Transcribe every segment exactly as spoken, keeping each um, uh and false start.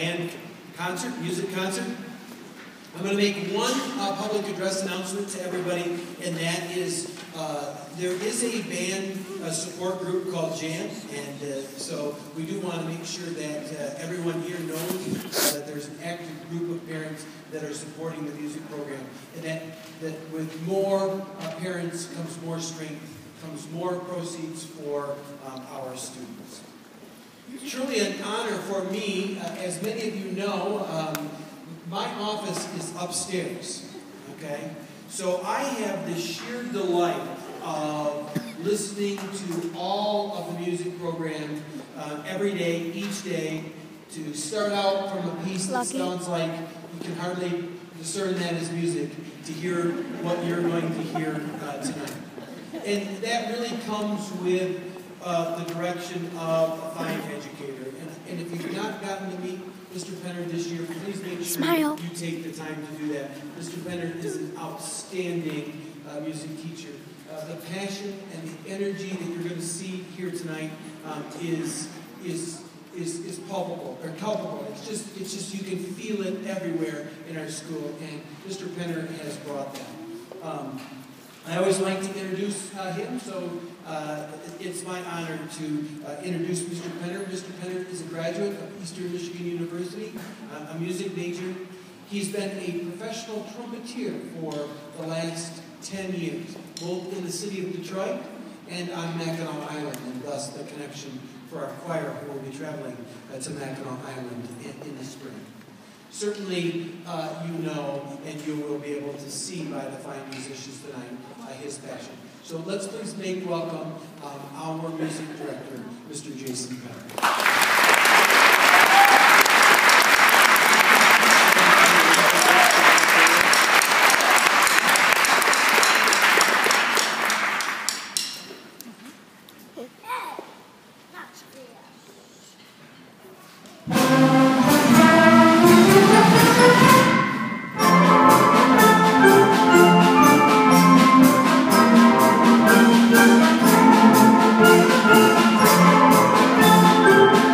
band concert, music concert. I'm going to make one uh, public address announcement to everybody, and that is uh, there is a band uh, support group called JAM, and uh, so we do want to make sure that uh, everyone here knows uh, that there's an active group of parents that are supporting the music program, and that, that with more uh, parents comes more strength, comes more proceeds for um, our students. It's truly an honor for me, uh, as many of you know, um, my office is upstairs, okay? So I have the sheer delight of listening to all of the music program uh, every day, each day, to start out from a piece that Lucky. sounds like you can hardly discern that as music, to hear what you're going to hear uh, tonight. And that really comes with uh, the direction of a fine educator. And, and if you've not gotten to meet Mister Penner this year, please make sure Smile. you take the time to do that. Mister Penner is an outstanding uh, music teacher. Uh, the passion and the energy that you're going to see here tonight um, is is is is palpable or palpable. It's just it's just you can feel it everywhere in our school, and Mister Penner has brought that. Um, I always like to introduce uh, him, so uh, it's my honor to uh, introduce Mister Penner. Mister Penner is a graduate of Eastern Michigan University, uh, a music major. He's been a professional trumpeter for the last ten years, both in the city of Detroit and on Mackinac Island, and thus the connection for our choir who will be traveling uh, to Mackinac Island in, in the spring. Certainly, uh, you know, and you will be able to see by the fine musicians tonight uh, his passion. So let's please make welcome um, our music director, Mister Jason Penner. Thank you.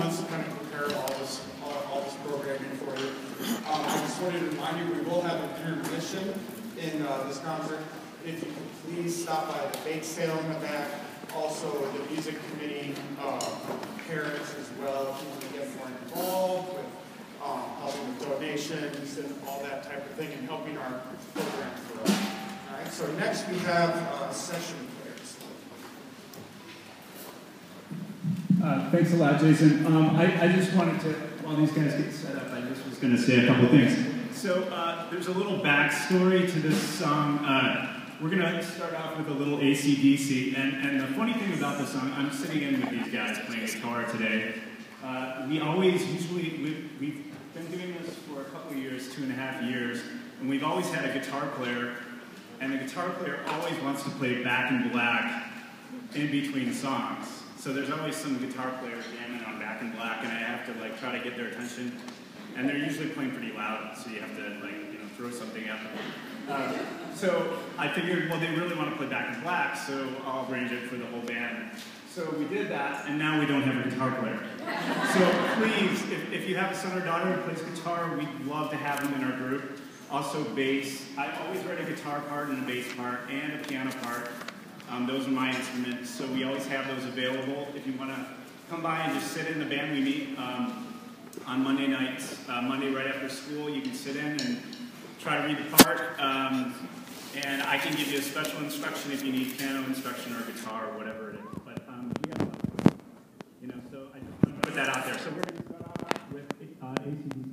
months to kind of prepare all this, all, all this programming for you. Um, I just wanted to remind you, we will have an intermission in uh, this concert. If you could please stop by the bake sale in the back. Also, the music committee, uh, parents as well, if you want to get more involved with um, helping with donations and all that type of thing, and helping our program grow. All right. So next we have uh, session players. Uh, thanks a lot, Jason. Um, I, I just wanted to, while these guys get set up, I just was going to say a couple things. So uh, there's a little backstory to this song. Uh, we're going to start off with a little A C D C. And, and the funny thing about this song, I'm sitting in with these guys playing guitar today. Uh, we always, usually, we, we've been doing this for a couple of years, two and a half years, and we've always had a guitar player, and the guitar player always wants to play Back in Black in between songs. So there's always some guitar player jamming on Back in Black, and I have to like try to get their attention. And they're usually playing pretty loud, so you have to like you know throw something at them. Uh, so I figured, well, they really want to play Back in Black, so I'll arrange it for the whole band. So we did that, and now we don't have a guitar player. So please, if, if you have a son or daughter who plays guitar, we'd love to have them in our group. Also bass. I always write a guitar part and a bass part and a piano part. Um, those are my instruments, so we always have those available. If you want to come by and just sit in the band, we meet um, on Monday nights. Uh, Monday right after school, you can sit in and try to read the part. Um, and I can give you a special instruction if you need piano instruction or guitar or whatever it is. But um, we have, you know, so I just want to put that out there. So we're going to start off with uh, A C D C.